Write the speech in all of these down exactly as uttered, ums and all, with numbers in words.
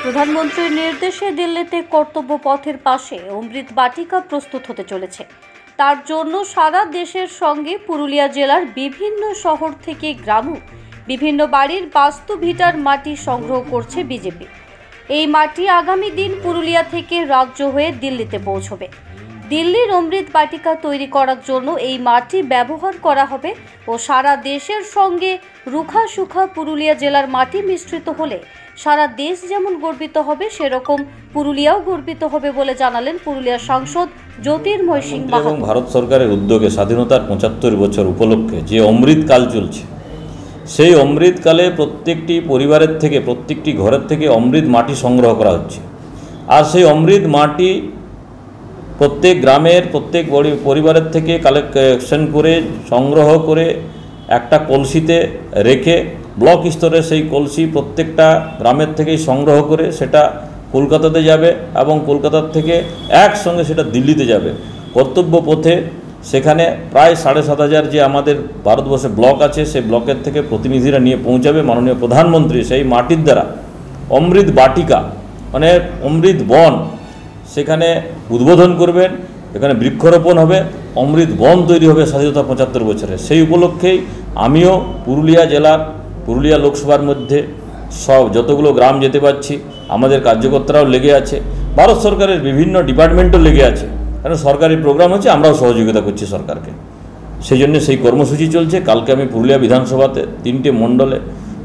প্রধানমন্ত্রীর নির্দেশে দিল্লিতে কর্তব্য পথের পাশে অমৃত বাটিকা প্রস্তুত হতে চলেছে। তার জন্য সারা দেশের সঙ্গে পুরুলিয়া জেলার বিভিন্ন শহর থেকে গ্রামও বিভিন্ন বাড়ির বাস্তু ভিটার মাটি সংগ্রহ করছে বিজেপি। এই মাটি আগামী দিন পুরুলিয়া থেকে রাজ্য হয়ে দিল্লিতে পৌঁছবে। দিল্লির অমৃত বাটিকা তৈরি করার জন্য এই মাটি ব্যবহার করা হবে ও সারা দেশের সঙ্গে রুখা সুখা পুরুলিয়া জেলার মাটি মিশ্রিত হলে সারা দেশ যেমন গর্বিত হবে সেরকম পুরুলিয়াও গর্বিত হবে বলে জানালেন পুরুলিয়ার সাংসদ জ্যোতির্ময় সিং মাহাতো। এবং ভারত সরকারের উদ্যোগে স্বাধীনতার পঁচাত্তর বছর উপলক্ষে যে অমৃতকাল চলছে, সেই অমৃতকালে প্রত্যেকটি পরিবারের থেকে প্রত্যেকটি ঘরের থেকে অমৃত মাটি সংগ্রহ করা হচ্ছে। আর সেই অমৃত মাটি প্রত্যেক গ্রামের প্রত্যেক পরিবারের থেকে কালেকশন করে সংগ্রহ করে একটা কলসিতে রেখে ব্লক স্তরে সেই কলসি প্রত্যেকটা গ্রামের থেকেই সংগ্রহ করে সেটা কলকাতাতে যাবে এবং কলকাতার থেকে একসঙ্গে সেটা দিল্লিতে যাবে কর্তব্য পথে। সেখানে প্রায় সাড়ে সাত হাজার যে আমাদের ভারতবর্ষে ব্লক আছে সেই ব্লকের থেকে প্রতিনিধিরা নিয়ে পৌঁছাবে। মাননীয় প্রধানমন্ত্রী সেই মাটির দ্বারা অমৃত বাটিকা মানে অমৃত বন সেখানে উদ্বোধন করবেন। এখানে বৃক্ষরোপণ হবে, অমৃত বন তৈরি হবে স্বাধীনতা পঁচাত্তর বছরে। সেই উপলক্ষেই আমিও পুরুলিয়া জেলার পুরুলিয়া লোকসভার মধ্যে সব যতগুলো গ্রাম যেতে পারছি, আমাদের কার্যকর্তারাও লেগে আছে, ভারত সরকারের বিভিন্ন ডিপার্টমেন্টও লেগে আছে। কারণ সরকারি প্রোগ্রাম হচ্ছে, আমরাও সহযোগিতা করছি সরকারকে। সেই জন্য সেই কর্মসূচি চলছে। কালকে আমি পুরুলিয়া বিধানসভাতে তিনটে মণ্ডলে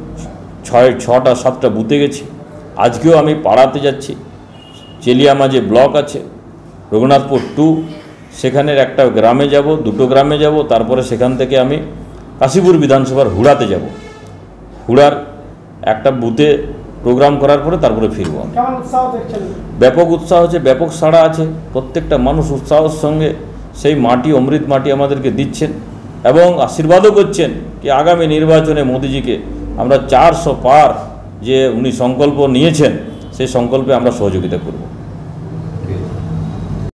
ছয় ছটা সাতটা বুথে গেছি। আজকেও আমি পাড়াতে যাচ্ছি। চেলিয়ামা যে ব্লক আছে রঘুনাথপুর টু, সেখানের একটা গ্রামে যাব, দুটো গ্রামে যাব, তারপরে সেখান থেকে আমি কাশীপুর বিধানসভার হুড়াতে যাব। হুড়ার একটা বুথে প্রোগ্রাম করার পরে তারপরে ফিরব। ব্যাপক উৎসাহ হচ্ছে, ব্যাপক সাড়া আছে। প্রত্যেকটা মানুষ উৎসাহের সঙ্গে সেই মাটি অমৃত মাটি আমাদেরকে দিচ্ছেন এবং আশীর্বাদও করছেন কি আগামী নির্বাচনে মোদিজিকে আমরা চারশো পার যে উনি সংকল্প নিয়েছেন সেই সংকল্পে আমরা সহযোগিতা করব।